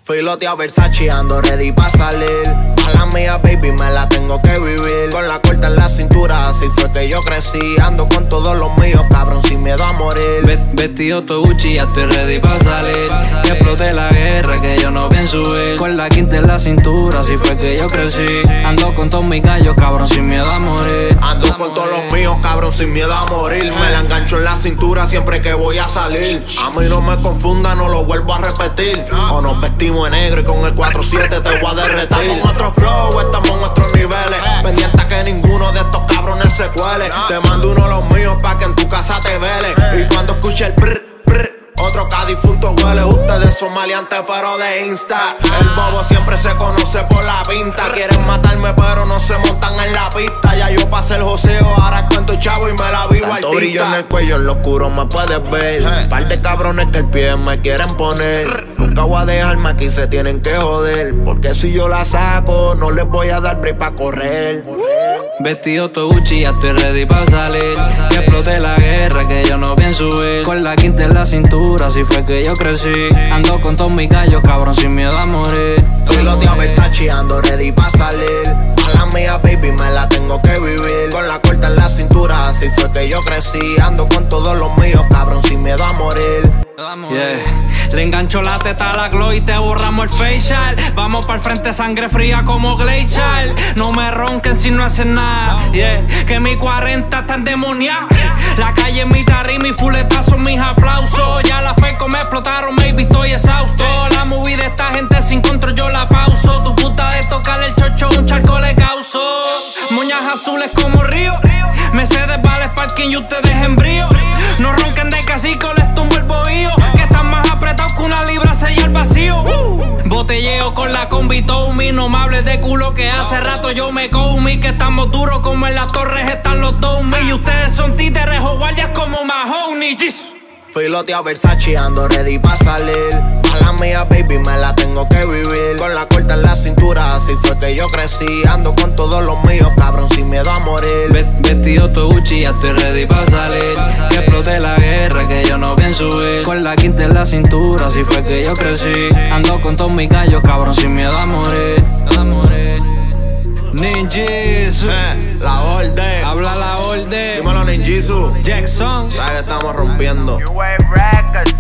Filotea Versace, ando ready pa' salir. A la mía, baby, me la tengo que vivir. Con la corta en la cintura, así fue que yo crecí. Ando con todos los míos, cabrón, sin miedo a morir. Vestido todo Gucci, ya estoy ready pa' salir. Que explote la guerra, que yo no pienso ir. Con la quinta en la cintura, así fue que yo crecí. Ando con todos mis gallos, cabrón, sin miedo a morir. Ando con todos los míos, cabrón, sin miedo a morir. Me la engancho en la cintura siempre que voy a salir. A mí no me confunda, no lo vuelvo a repetir. O nos vestimos en negro y con el 4-7 te voy a derretir. Estamos en otro flow, estamos en otros niveles. Pendiente a que ninguno de estos cabrones se cuele. Te mando uno de los míos pa' que en tu casa te vele. Y cuando escuche el prr, prr, otro difunto huele. Ustedes son maleantes pero de Insta. El bobo siempre se conoce por la pinta. Quieren matarme pero no se montan en la pista. Ya yo pasé el joseo, ahora cuento chavo y me la vivo artista. Tanto brillo en el cuello, en lo oscuro me puedes ver. Par de cabrones que el pie me quieren poner. Nunca voy a dejarme aquí, se tienen que joder. Porque si yo la saco, no les voy a dar break pa' correr. Vestido todo Gucci, ya estoy ready pa' salir. Que explote la guerra, que yo no pienso ir. Con la quinta en la cintura, así fue que yo crecí. Ando con todos mis gallos, cabrón, sin miedo a morir. Filotea Versace, ando ready pa' salir. A la mía, baby, me la tengo que vivir. Con la corta en la cintura, así fue que yo crecí. Ando con todos los míos, cabrón, sin miedo a morir. Yeah. Le engancho la teta a la glow y te borramos el facial. Vamos pa'l frente, sangre fría como glacial. No me ronquen si no hacen nada. Yeah. Que mi 40 están demoniados. La calle es mi tarima y fuletazo mis aplausos. Ya las pecos me explotaron, baby, estoy exhausto. La movie de esta gente sin control yo la pauso. Tu puta de tocarle el chocho, un charco le causo. Moñas azules como río. Mercedes vale parking y ustedes en brío. No ronquen de cacico, les tumbo el bohío. Que están más apretados que una libra sella al vacío. Botelleo con la combi Tommy. No me hables de culo que hace rato yo me comí. Que estamos duros como en las torres están los Tommy. Y ustedes son títeres o guardias como Mahoney. Filotea Versace, ando ready pa' salir. A la mía, baby, me la tengo que vivir. Con la corta en la cintura, así fue que yo crecí. Ando con todos los míos, cabrón, sin miedo a morir. Vestido todo Gucci, ya estoy ready pa' salir. Que explote la guerra, que yo no pienso ir. Con la quinta en la cintura, así fue que yo crecí. Ando con todos mis gallos, cabrón, sin miedo a morir. Ninjisu, la orden. habla la orden. Dímelo, Ninjisu. Jackson, sabes que estamos rompiendo.